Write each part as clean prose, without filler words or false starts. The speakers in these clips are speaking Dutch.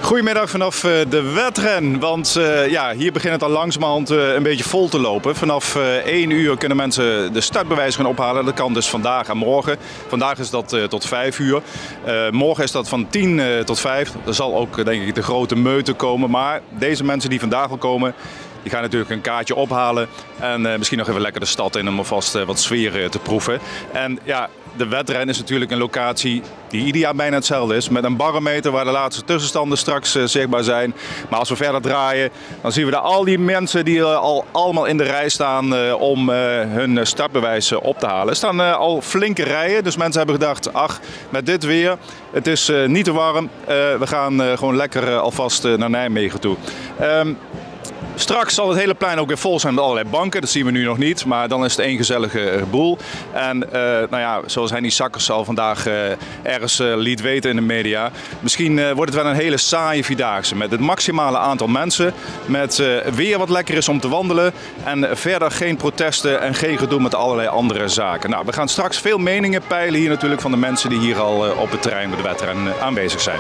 Goedemiddag vanaf de wedren, want ja, hier begint het al langzamerhand een beetje vol te lopen. Vanaf 1 uur kunnen mensen de startbewijs gaan ophalen. Dat kan dus vandaag en morgen. Vandaag is dat tot 5 uur. Morgen is dat van 10 tot 5. Er zal ook denk ik de grote meute komen. Maar deze mensen die vandaag al komen, die gaan natuurlijk een kaartje ophalen. En misschien nog even lekker de stad in om alvast wat sfeer te proeven. En ja, de wedren is natuurlijk een locatie die ieder jaar bijna hetzelfde is. Met een barometer waar de laatste tussenstanden straks zichtbaar zijn. Maar als we verder draaien, dan zien we daar al die mensen die al allemaal in de rij staan om hun startbewijs op te halen. Er staan al flinke rijen, dus mensen hebben gedacht, ach, met dit weer, het is niet te warm. We gaan gewoon lekker alvast naar Nijmegen toe. Straks zal het hele plein ook weer vol zijn met allerlei banken. Dat zien we nu nog niet, maar dan is het één gezellige boel. En nou ja, zoals Henny Sakkers al vandaag ergens liet weten in de media. Misschien wordt het wel een hele saaie vierdaagse met het maximale aantal mensen. Met weer wat lekker is om te wandelen. En verder geen protesten en geen gedoe met allerlei andere zaken. Nou, we gaan straks veel meningen peilen hier natuurlijk van de mensen die hier al op het terrein bij de wedren aanwezig zijn.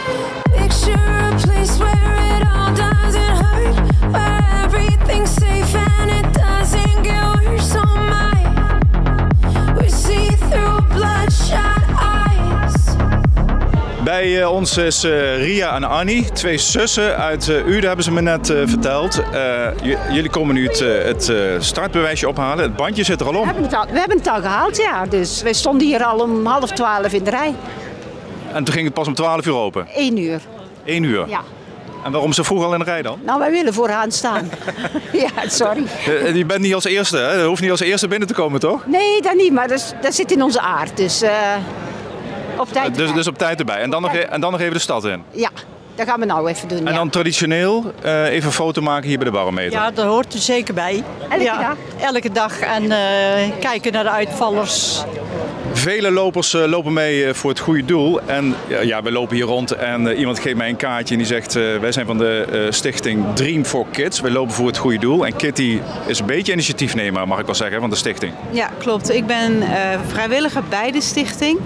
Everything's safe and it doesn't get worse on mine. We see through bloodshot eyes. Bij ons is Ria en Annie, twee zussen uit Uden, hebben ze me net verteld. Jullie komen nu het startbewijsje ophalen. Het bandje zit er al om. We hebben het al gehaald, ja. Dus wij stonden hier al om 11:30 in de rij. En toen ging het pas om 12 uur open? 1 uur. 1 uur? Ja. En waarom zo vroeg al in de rij dan? Nou, wij willen vooraan staan. Ja, sorry. Je bent niet als eerste, hè? Je hoeft niet als eerste binnen te komen, toch? Nee, dat niet, maar dat zit in onze aard. Dus op tijd erbij. Dus op tijd erbij. En dan nog even de stad in? Ja, dat gaan we nou even doen. En dan traditioneel even een foto maken hier bij de barometer? Ja, dat hoort er zeker bij. Elke dag? Elke dag en kijken naar de uitvallers. Vele lopers lopen mee voor het goede doel. En ja, we lopen hier rond en iemand geeft mij een kaartje en die zegt... wij zijn van de stichting Dream for Kids. Wij lopen voor het goede doel. En Kitty is een beetje initiatiefnemer, mag ik wel zeggen, van de stichting. Ja, klopt. Ik ben vrijwilliger bij de stichting.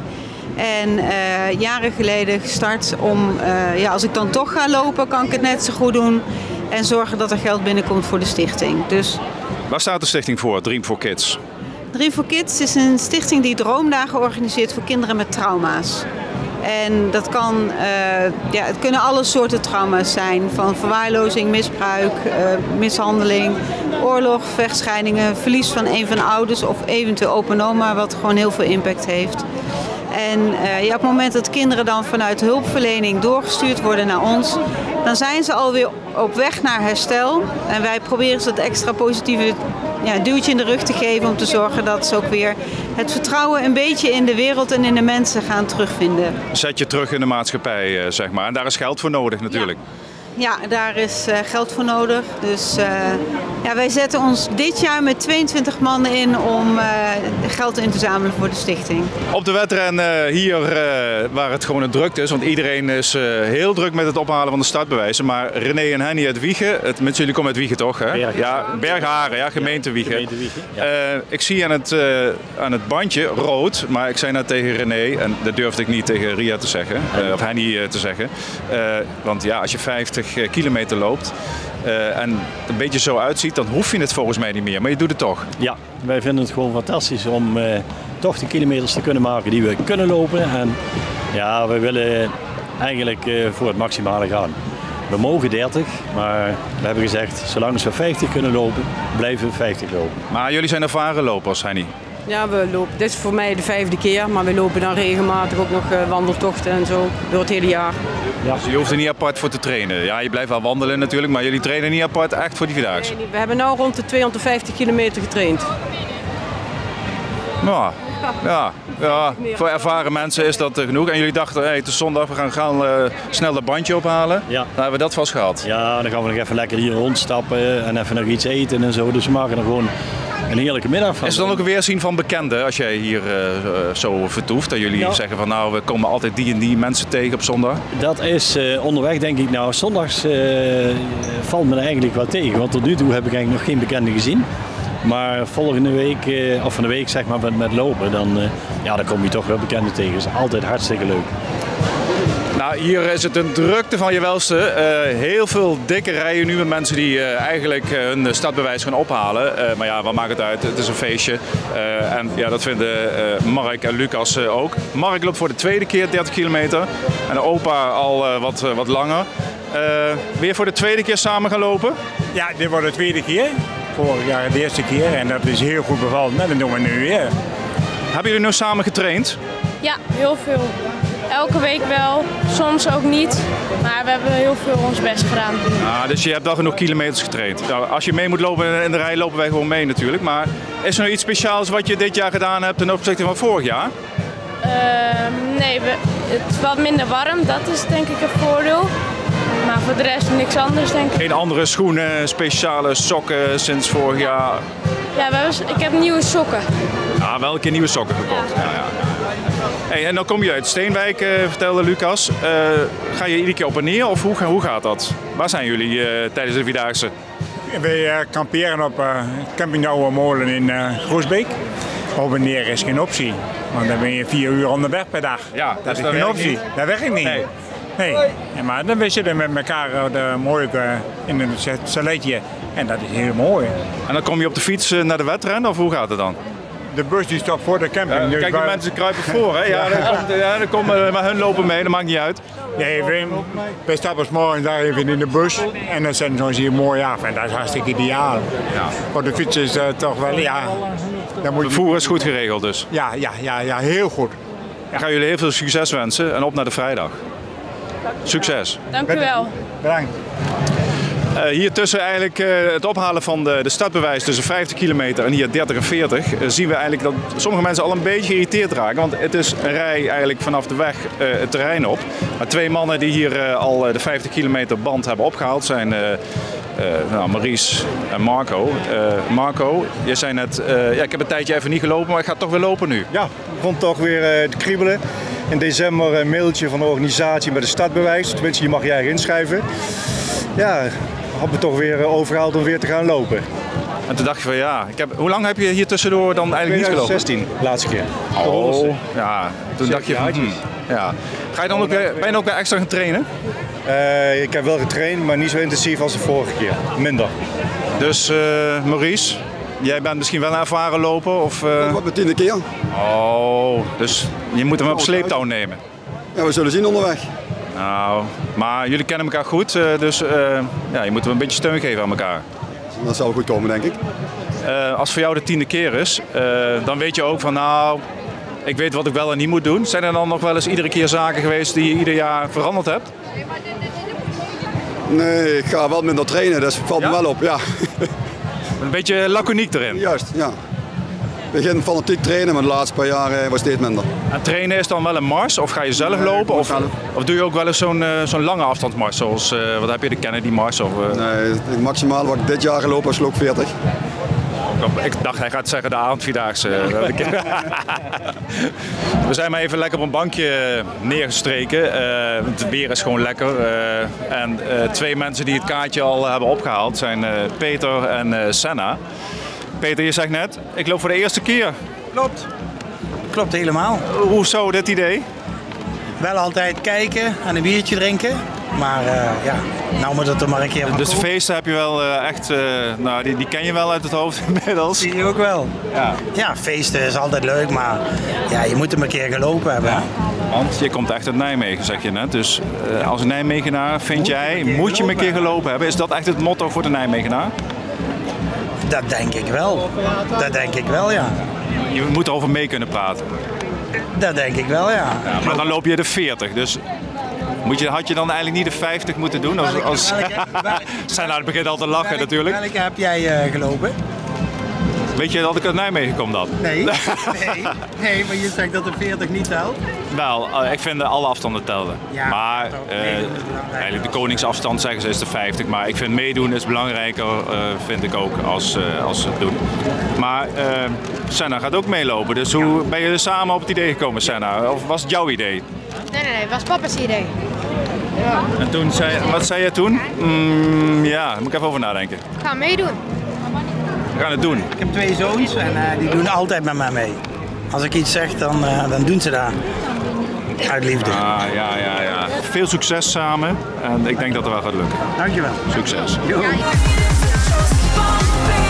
En jaren geleden gestart om, als ik dan toch ga lopen, kan ik het net zo goed doen. En zorgen dat er geld binnenkomt voor de stichting. Dus... Waar staat de stichting voor, Dream for Kids? Dream for Kids is een stichting die droomdagen organiseert voor kinderen met trauma's. En dat kan, het kunnen alle soorten trauma's zijn. Van verwaarlozing, misbruik, mishandeling, oorlog, vechtscheidingen, verlies van een van de ouders of eventueel open oma, wat gewoon heel veel impact heeft. En op het moment dat kinderen dan vanuit hulpverlening doorgestuurd worden naar ons, dan zijn ze alweer op weg naar herstel. En wij proberen ze dat extra positieve duwtje in de rug te geven om te zorgen dat ze ook weer het vertrouwen een beetje in de wereld en in de mensen gaan terugvinden. Zet je terug in de maatschappij, zeg maar. En daar is geld voor nodig natuurlijk. Ja, daar is geld voor nodig. Dus wij zetten ons dit jaar met 22 mannen in om geld in te zamelen voor de stichting. Op de wedren hier waar het gewoon een drukte is, want iedereen is heel druk met het ophalen van de startbewijzen. Maar René en Henny uit Wijchen, met jullie komen uit Wijchen toch? Hè? Ja, Bergharen, ja, gemeente Wijchen. Ja. Ik zie aan het bandje rood, maar ik zei net tegen René, en dat durfde ik niet tegen Ria te zeggen, of Henny te zeggen. Want ja, als je 50 kilometer loopt en een beetje zo uitziet, dan hoef je het volgens mij niet meer, maar je doet het toch. Ja, wij vinden het gewoon fantastisch om toch de kilometers te kunnen maken die we kunnen lopen. En ja, we willen eigenlijk voor het maximale gaan. We mogen 30, maar we hebben gezegd, zolang we 50 kunnen lopen, blijven we 50 lopen. Maar jullie zijn ervaren lopers, Henny? Ja, we lopen. Dit is voor mij de 5e keer, maar we lopen dan regelmatig ook nog wandeltochten en zo door het hele jaar. Ja. Dus je hoeft er niet apart voor te trainen. Ja, je blijft wel wandelen natuurlijk, maar jullie trainen niet apart echt voor die vierdaagse? Nee, we hebben nu rond de 250 kilometer getraind. Nou, ja. Voor ervaren mensen is dat genoeg. En jullie dachten, hey, het is zondag, we gaan snel dat bandje ophalen. Ja. Dan hebben we dat vast gehad. Ja, dan gaan we nog even lekker hier rondstappen en even nog iets eten en zo. Dus we maken er gewoon een heerlijke middag van. Is er dan ook een weerzien van bekenden als jij hier zo vertoeft? Dat jullie zeggen van nou, we komen altijd die en die mensen tegen op zondag? Dat is onderweg denk ik, nou zondags valt me er eigenlijk wel tegen. Want tot nu toe heb ik eigenlijk nog geen bekenden gezien. Maar volgende week, of van de week zeg maar met lopen, dan kom je toch wel bekenden tegen. Dat is altijd hartstikke leuk. Nou, hier is het een drukte van je welste. Heel veel dikke rijen nu met mensen die eigenlijk hun startbewijs gaan ophalen. Maar ja, wat maakt het uit? Het is een feestje. En ja, dat vinden Mark en Lucas ook. Mark loopt voor de tweede keer 30 kilometer. En de opa al wat langer. Weer voor de tweede keer samen gaan lopen? Ja, dit wordt de tweede keer. Vorig jaar de eerste keer. En dat is heel goed bevallen. Dat doen we nu weer. Hebben jullie nu samen getraind? Ja, heel veel. Elke week wel, soms ook niet. Maar we hebben heel veel ons best gedaan. Ah, dus je hebt al genoeg kilometers getraind. Nou, als je mee moet lopen in de rij, lopen wij gewoon mee natuurlijk. Maar is er nog iets speciaals wat je dit jaar gedaan hebt ten opzichte van vorig jaar? Nee, het is wat minder warm. Dat is denk ik het voordeel. Maar voor de rest niks anders denk ik. Geen andere schoenen, speciale sokken sinds vorig jaar? Ja, ik heb nieuwe sokken. Ah, wel een keer nieuwe sokken gekocht. Ja. Ja. Hey, en dan kom je uit Steenwijk, vertelde Lucas. Ga je iedere keer op en neer of hoe gaat dat? Waar zijn jullie tijdens de Vierdaagse? Wij kamperen op camping de Oude Molen in Groesbeek. Op en neer is geen optie. Want dan ben je 4 uur onderweg per dag. Ja, dat is geen optie. Dat werkt niet. Nee. Ja, maar dan zitten we met elkaar mooi in een saletje. En dat is heel mooi. En dan kom je op de fiets naar de wedren of hoe gaat het dan? De bus die staat voor de camping. Ja, dus kijk, die mensen kruipen voor, hè? Ja, dan komen maar hun lopen mee, dat maakt niet uit. Nee, wij stappen 's morgens daar even in de bus en dan zetten ze ons hier mooi af. En dat is hartstikke ideaal. Ja. Want de fiets is toch wel, ja... Het vervoer is goed geregeld dus? Ja, heel goed. Ik ga jullie heel veel succes wensen en op naar de vrijdag. Succes. Dank u wel. Bedankt. Hier tussen eigenlijk het ophalen van de startbewijs tussen 50 kilometer en hier 30 en 40 zien we eigenlijk dat sommige mensen al een beetje geïrriteerd raken. Want het is een rij eigenlijk vanaf de weg het terrein op. Maar 2 mannen die hier al de 50 kilometer band hebben opgehaald zijn Maurice en Marco. Marco, je zei net, ik heb een tijdje even niet gelopen, maar ik ga toch weer lopen nu. Ja, ik begon toch weer te kriebelen. In december een mailtje van de organisatie met een startbewijs. Tenminste, je mag je eigen inschrijven. Ja, had me toch weer overgehaald om weer te gaan lopen. En toen dacht je van ja, hoe lang heb je hier tussendoor dan eigenlijk niet gelopen? 2016, laatste keer. Oh, ja. Toen dacht je van, ja. Ga je dan ook, ben je ook weer extra gaan trainen? Ik heb wel getraind, maar niet zo intensief als de vorige keer. Minder. Dus Maurice, jij bent misschien wel een ervaren loper? Of, Dat wordt mijn 10e keer. Oh, dus je moet hem op sleeptouw nemen? Ja, we zullen zien onderweg. Nou, maar jullie kennen elkaar goed, dus je moet wel een beetje steun geven aan elkaar. Dat zal goed komen, denk ik. Als het voor jou de 10e keer is, dan weet je ook van nou, ik weet wat ik wel en niet moet doen. Zijn er dan nog wel eens iedere keer zaken geweest die je ieder jaar veranderd hebt? Nee, ik ga wel minder trainen, dat valt me wel op, ja. Een beetje laconiek erin. Juist, ja. Ik begin fanatiek trainen, maar de laatste paar jaar was steeds minder. En trainen is dan wel een mars of ga je zelf lopen? Of doe je ook wel eens zo'n lange afstandsmars zoals, wat heb je, de Kennedy Mars? Of, Nee, het maximale wat ik dit jaar gelopen is loop 40. Ik dacht hij gaat zeggen de avondvierdaagse. We zijn maar even lekker op een bankje neergestreken. Het weer is gewoon lekker. En 2 mensen die het kaartje al hebben opgehaald zijn Peter en Senna. Peter, je zegt net, ik loop voor de eerste keer. Klopt helemaal. Hoezo dit idee? Wel altijd kijken en een biertje drinken. Maar nou moet het er maar een keer van Dus de komen. feesten heb je wel echt, die ken je wel uit het hoofd inmiddels. Die je ook wel. Ja, feesten is altijd leuk, maar ja, je moet hem een keer gelopen hebben. Ja. Want je komt echt uit Nijmegen, zeg je net. Dus als een Nijmegenaar vind jij, moet je hem een keer gelopen hebben. Is dat echt het motto voor de Nijmegenaar? Dat denk ik wel. Dat denk ik wel, ja. Je moet erover mee kunnen praten. Dat denk ik wel, ja. Maar dan loop je de 40, dus had je dan eigenlijk niet de 50 moeten doen? Zijn nou, het begint al te lachen natuurlijk. Welke heb jij gelopen? Weet je dat ik uit Nijmegen kom dan? Nee, maar je zegt dat de 40 niet telt. Wel, ik vind alle afstanden tellen. Ja, maar eigenlijk de koningsafstand zeggen ze is de 50. Maar ik vind meedoen is belangrijker, vind ik ook, als ze het doen. Maar Senna gaat ook meelopen. Dus hoe ben je er samen op het idee gekomen, Senna? Of was het jouw idee? Nee, het was papa's idee. Ja. En toen wat zei je toen? Ja, daar moet ik even over nadenken. Ik ga meedoen. We gaan het doen. Ik heb 2 zoons en die doen altijd met mij mee. Als ik iets zeg, dan doen ze dat. Uit liefde. Ah, ja. Veel succes samen en ik denk dat het wel gaat lukken. Dankjewel. Succes. Jo. Just one thing.